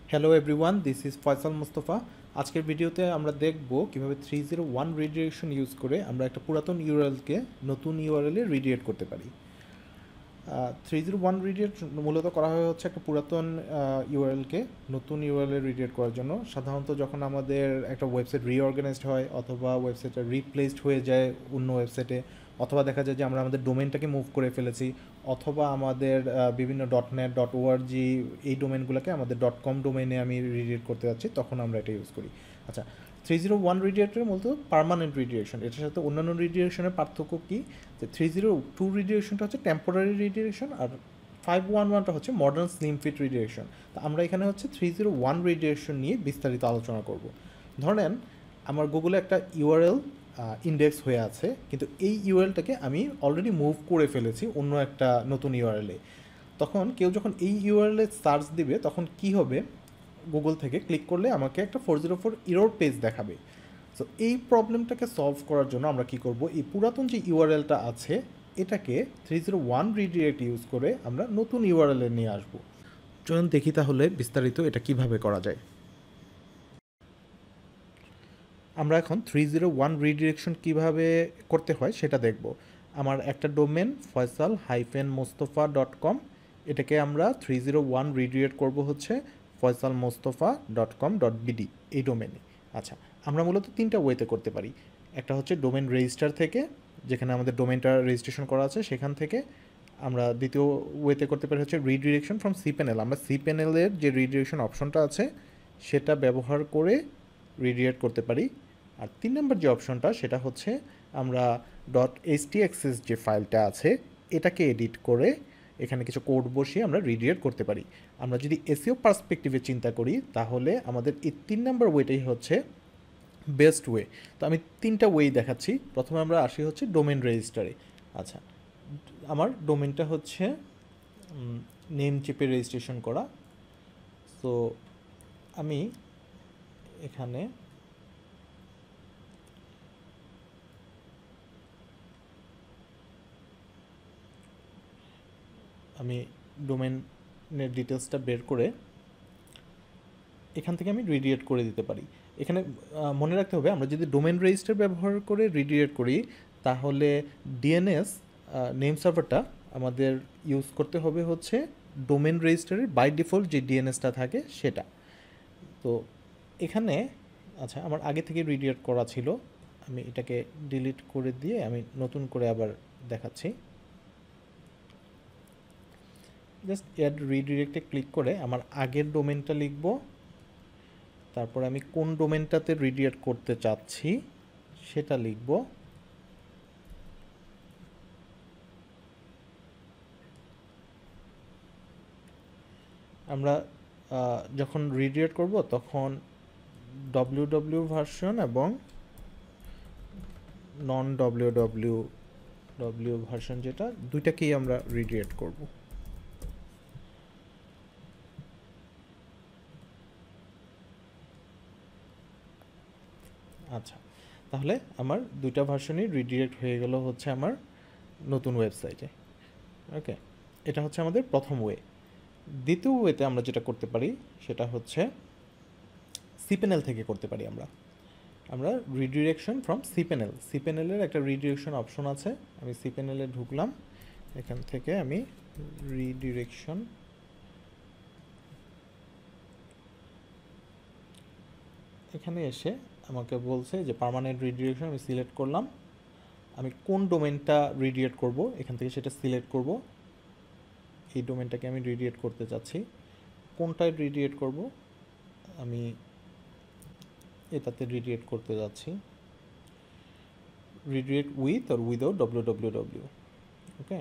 Hello everyone, this is Faisal Mustafa. আজকের ভিডিওতে আমরা দেখব কিভাবে 301 রিডিরেকশন ইউজ করে আমরা একটা পুরাতন ইউআরএলকে নতুন ইউআরএলে রিডিরেক্ট করতে পারি। 301 রিডিরেক্ট মূলত করা হয় হচ্ছে একটা পুরাতন ইউআরএলকে নতুন ইউআরএলে রিডিরেক্ট করার জন্য। সাধারণত যখন আমাদের একটা ওয়েবসাইট রিঅর্গানাইজড হয় অথবা ওয়েবসাইটটা রিপ্লেসড হয়ে যায় অন্য ওয়েবসাইটে, অথবা দেখা যায় যে আমরা আমাদের ডোমেনটাকে মুভ করে ফেলেছি, অথবা আমাদের বিভিন্ন .net .org এই ডোমেনগুলোকে আমাদের .com ডোমেনে আমি রিডিরেক্ট করতে যাচ্ছি, তখন আমরা এটা ইউজ করি। আচ্ছা, 301 রিডিরেক্টর মূলত পার্মানেন্ট রিডিরেকশন। এটার সাথে অন্যান্য রিডিরেকশনের পার্থক্য কী, যে 302 রিডিরেকশনটা হচ্ছে টেম্পোরারি রিডিরেকশন, আর 511টা হচ্ছে মডার্ন স্লিম ফিট রিডিরেকশন। তো আমরা এখানে হচ্ছে 301 রিডিরেকশন নিয়ে বিস্তারিত আলোচনা করব। ধরেন আমার গুগলে একটা ইউআরএল ইন্ডেক্স হয়ে আছে, কিন্তু এই ইউআরএলটাকে আমি অলরেডি মুভ করে ফেলেছি অন্য একটা নতুন ইউআরএলে। তখন কেউ যখন এই ইউআরএলে সার্চ দিবে তখন কি হবে, গুগল থেকে ক্লিক করলে আমাকে একটা 404 ইরর পেজ দেখাবে। সো এই প্রবলেমটাকে সলভ করার জন্য আমরা কি করব, এই পুরাতন যে ইউআরএলটা আছে এটাকে 301 রিডিরেক্ট ইউজ করে আমরা নতুন ইউআরএলে নিয়ে আসব। চলুন দেখি তাহলে বিস্তারিত এটা কিভাবে করা যায়। আমরা এখন 301 রিডিরেকশন কিভাবে করতে হয় সেটা দেখব। আমার একটা ডোমেন faisal-mostofa.com, এটাকে আমরা 301 রিডিরেক্ট করব হচ্ছে faisalmostofa.com.bd এই ডোমেনে। আচ্ছা, আমরা মূলত তিনটা ওয়েতে করতে পারি। একটা হচ্ছে ডোমেন রেজিস্টার থেকে, যেখানে আমাদের ডোমেনটা রেজিস্ট্রেশন করা আছে সেখান থেকে। আমরা দ্বিতীয় ওয়েতে করতে পারি হচ্ছে রিডিরেকশন ফ্রম cPanel। আমরা cPanel-এর যে রিডিরেকশন অপশনটা আছে সেটা ব্যবহার করে রিডিরেক্ট করতে পারি। আর 3 নম্বর যে অপশনটা সেটা হচ্ছে আমরা .htaccess যে ফাইলটা আছে এটাকে এডিট করে এখানে কিছু কোড বসিয়ে আমরা রিডিরেক্ট করতে পারি। আমরা যদি এসইও পার্সপেক্টিভে চিন্তা করি তাহলে আমাদের এই 3 নম্বর ওয়েটাই হচ্ছে বেস্ট ওয়ে। তো আমি 3টা ওয়েই দেখাচ্ছি। প্রথমে আমরা আসি হচ্ছে ডোমেন রেজিস্টারে। আচ্ছা, আমার ডোমেনটা হচ্ছে নেম চিপে রেজিস্ট্রেশন করা। সো আমি এখানে ডোমেনের ডিটেলসটা বের করে এখান থেকে আমি রিডিরেক্ট করে দিতে পারি। এখানে মনে রাখতে হবে, আমরা যদি ডোমেন রেজিস্টার ব্যবহার করে রিডিরেক্ট করি তাহলে ডিএনএস নেম সার্ভারটা আমাদের ইউজ করতে হবে হচ্ছে ডোমেন রেজিস্টারের বাই ডিফল্ট যে ডিএনএসটা থাকে সেটা। তো এখানে আচ্ছা, আমার আগে থেকে রিডিরেক্ট করা ছিল, আমি এটাকে ডিলিট করে দিয়ে আমি নতুন করে আবার দেখাচ্ছি। জাস্ট অ্যাড রিডিরেক্টে ক্লিক করে আমার আগের ডোমেনটা লিখব, তারপর আমি কোন ডোমেনটাতে রিডিরেক্ট করতে চাচ্ছি সেটা লিখব। আমরা যখন রিডিরেক্ট করব তখন www ভার্সন এবং নন www ভার্সন যেটা, দুইটাকেই আমরা রিডিরেক্ট করব। আচ্ছা, তাহলে আমার দুইটা ভার্সনই রিডিরেক্ট হয়ে গেল হচ্ছে আমার নতুন ওয়েবসাইটে। ওকে, এটা হচ্ছে আমাদের প্রথম ওয়ে। দ্বিতীয় ওয়েতে আমরা যেটা করতে পারি সেটা হচ্ছে cPanel থেকে করতে পারি। আমরা রিডিরেকশন ফ্রম cPanel-এর একটা রিডিরেকশন অপশন আছে। আমি cPanel-এ ঢুকলাম, এখান থেকে আমি রিডিরেকশন, এখানে এসে আমাকে বলছে যে পার্মানেন্ট রিডিরেকশন, আমি সিলেক্ট করলাম। আমি কোন ডোমেনটা রিডিরেক্ট করব এখান থেকে সেটা সিলেক্ট করব। এই ডোমেনটাকে আমি রিডিরেক্ট করতে চাচ্ছি। কোনটায় রিডিরেক্ট করব, আমি এটাতে রিডিরেক্ট করতে যাচ্ছি। Redirect with or without www। Okay,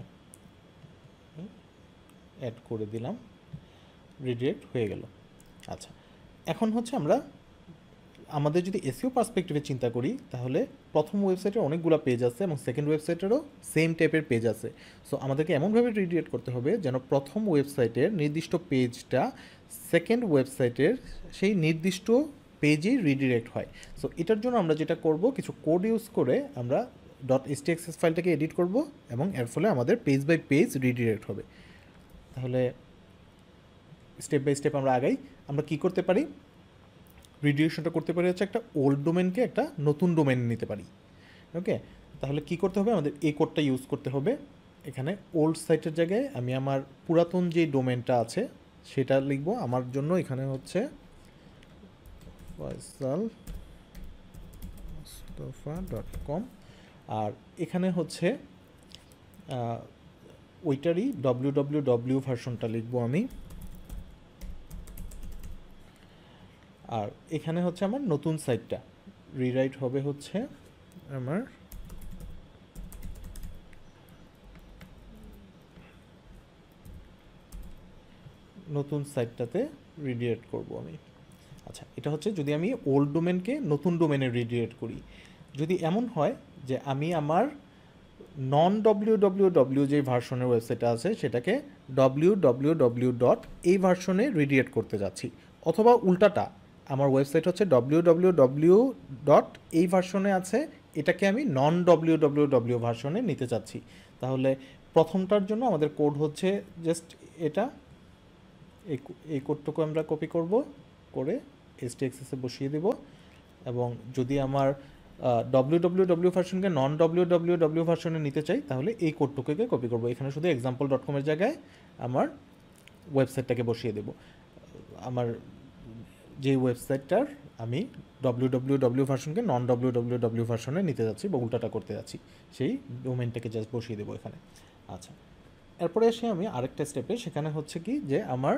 add করে দিলাম, রিডিরেক্ট হয়ে গেল। আচ্ছা, এখন হচ্ছে আমরা আমাদের যদি এসইও পার্সপেক্টিভে চিন্তা করি তাহলে প্রথম ওয়েবসাইটের অনেকগুলো পেজ আছে এবং সেকেন্ড ওয়েবসাইটেরও সেম টাইপের পেজ আছে। সো আমাদেরকে এমনভাবে রিডিরেক্ট করতে হবে যেন প্রথম ওয়েবসাইটের নির্দিষ্ট পেজটা সেকেন্ড ওয়েবসাইটের সেই নির্দিষ্ট পেজেই রিডিরেক্ট হয়। সো এটার জন্য আমরা যেটা করব, কিছু কোড ইউজ করে আমরা .htaccess ফাইলটাকে এডিট করব এবং এর ফলে আমাদের পেজ বাই পেজ রিডিরেক্ট হবে। তাহলে স্টেপ বাই স্টেপ আমরা আগাই, আমরা কি করতে পারি, রিডিরেকশনটা করতে পারি হচ্ছে একটা ওল্ড ডোমেনকে একটা নতুন ডোমেনে নিতে পারি। ওকে, তাহলে কি করতে হবে, আমাদের এই কোডটা ইউজ করতে হবে। এখানে ওল্ড সাইটের জায়গায় আমি আমার পুরাতন যে ডোমেনটা আছে সেটা লিখব। আমার জন্য এখানে হচ্ছে faisalmustafa.com, আর এখানে হচ্ছে ওইটারই www ভার্সনটা লিখব আমি। আর এখানে হচ্ছে আমার নতুন সাইটটা রিরাইট হবে হচ্ছে আমার নতুন সাইটটাতে রিডিরেক্ট করব আমি। আচ্ছা, এটা হচ্ছে যদি আমি ওল্ড ডোমেনকে নতুন ডোমেনে রিডিরেক্ট করি। যদি এমন হয় যে আমি আমার নন www যে ভার্সনের ওয়েবসাইটটা আছে সেটাকে www ডট এই ভার্সনে রিডিরেক্ট করতে যাচ্ছি, অথবা উল্টাটা আমার ওয়েবসাইট হচ্ছে www ডট এই ভার্সনে আছে, এটাকে আমি নন www ভার্সনে নিতে চাচ্ছি, তাহলে প্রথমটার জন্য আমাদের কোড হচ্ছে জাস্ট এটা, এই কোডটুকু আমরা কপি করব, করে STXS এ বসিয়ে দেব। এবং যদি আমার www ভার্সনকে নন www ভার্সনে নিতে চাই তাহলে এই কোডটুকুকে কপি করব, এখানে শুধু example.com এর জায়গায় আমার ওয়েবসাইটটাকে বসিয়ে দেব। আমার যে ওয়েবসাইটটার আমি www ভার্সনকে নন www ভার্সনে নিতে যাচ্ছি বা উল্টাটা করতে যাচ্ছি, সেই ডোমেনটাকে জাস্ট বসিয়ে দেবো এখানে। আচ্ছা, এরপরে এসে আমি আরেকটা স্টেপে, সেখানে হচ্ছে কি যে আমার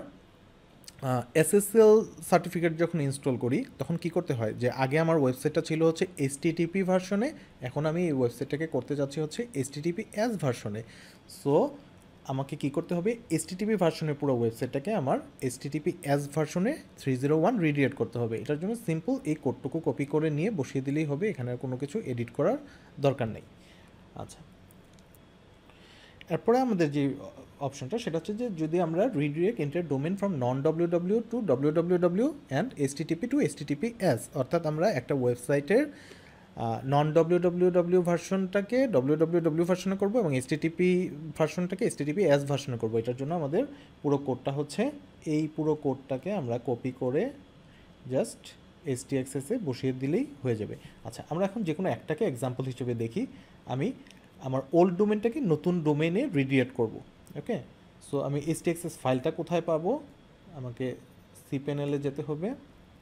SSL সার্টিফিকেট যখন ইনস্টল করি তখন কি করতে হয়, যে আগে আমার ওয়েবসাইটটা ছিল হচ্ছে HTTP ভার্সনে, এখন আমি এই ওয়েবসাইটটাকে করতে যাচ্ছি হচ্ছে HTTPS ভার্সনে। সো আমাকে কি করতে হবে, HTTP ভার্সনের পুরো ওয়েবসাইটটাকে আমার HTTPS ভার্সনে 301 রিডিরেক্ট করতে হবে। এটার জন্য সিম্পল এই কোডটুকু কপি করে নিয়ে বসিয়ে দিলেই হবে, এখানে আর কোনো কিছু এডিট করার দরকার নেই। আচ্ছা, এরপরে আমাদের যে অপশনটা সেটা হচ্ছে যে যদি আমরা redirect enter domain from non www to www and HTTP to HTTPS, অর্থাৎ আমরা একটা ওয়েবসাইটের নন www ভার্সনটাকে www ভার্সনে করব এবং HTTP ভার্সনটাকে HTTPS ভার্সনে করব। এটার জন্য আমাদের পুরো কোডটা হচ্ছে এই পুরো কোডটাকে আমরা কপি করে জাস্ট STXS এ বসিয়ে দিলেই হয়ে যাবে। আচ্ছা, আমরা এখন যে কোনো একটাকে এক্সাম্পল হিসেবে দেখি। আমি আমার ওল্ড ডোমেনটাকে নতুন ডোমেনে রিডিরেক্ট করব। ওকে, সো আমি STXS ফাইলটা কোথায় পাবো, আমাকে cPanel এ যেতে হবে।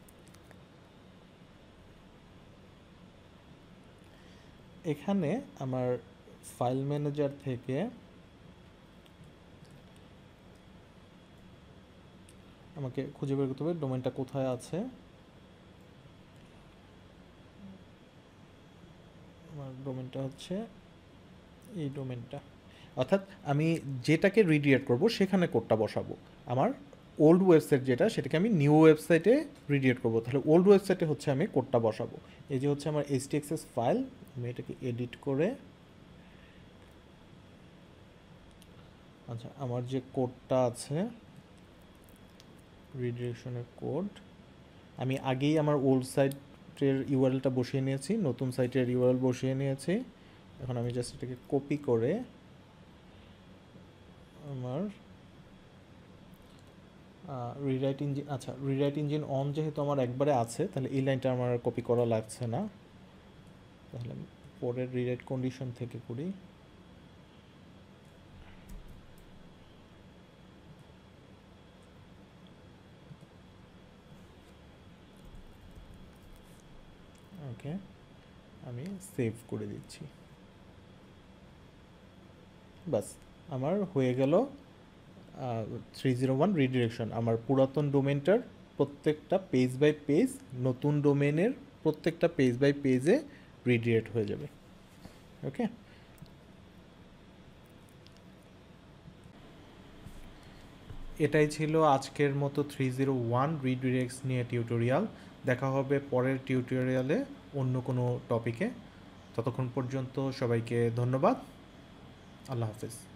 এখানে আমার ফাইল ম্যানেজার থেকে আমাকে খুঁজে বের করতে হবে ডোমেনটা কোথায় আছে। আমার ডোমেনটা হচ্ছে এই ডোমেনটা, অর্থাৎ আমি যেটাকে রিডিরেক্ট করব সেখানে কোডটা বসাবো। আমার ওল্ড ওয়েবসাইট যেটা, সেটাকে আমি নিউ ওয়েবসাইটে রিডিরেক্ট করব, তাহলে ওল্ড ওয়েবসাইটে হচ্ছে আমি কোডটা বসাবো। এই যে হচ্ছে আমার STXS ফাইল, আমি এটাকে এডিট করে, আচ্ছা আমার যে কোডটা আছে রিডিরেকশনের কোড, আমি আগেই আমার ওল্ড সাইটের ইউআরএলটা বসিয়ে নিয়েছি, নতুন সাইটের ইউআরএল বসিয়ে নিয়েছি। এখন আমি জাস্ট এটাকে কপি করে আমার রিরাইট ইঞ্জিন, আচ্ছা রিরাইট ইঞ্জিন অন যেহেতু আমার একবারে আছে তাহলে এই লাইনটা আমার কপি করা লাগছে না, তাহলে পরের রিরাইট কন্ডিশন থেকে করি। ওকে, আমি সেভ করে দিচ্ছি, বাস আমার হয়ে গেল 301 রিডিরেকশন। আমার পুরাতন ডোমেনটার প্রত্যেকটা পেজ বাই পেজ নতুন ডোমেনের প্রত্যেকটা পেজ বাই পেজে রিডিরেক্ট হয়ে যাবে। ওকে, এটাই ছিল আজকের মতো 301 রিডিরেক্টস নিয়ে টিউটোরিয়াল। দেখা হবে পরের টিউটোরিয়ালে অন্য কোনো টপিকে। ততক্ষণ পর্যন্ত সবাইকে ধন্যবাদ, আল্লাহ হাফেজ।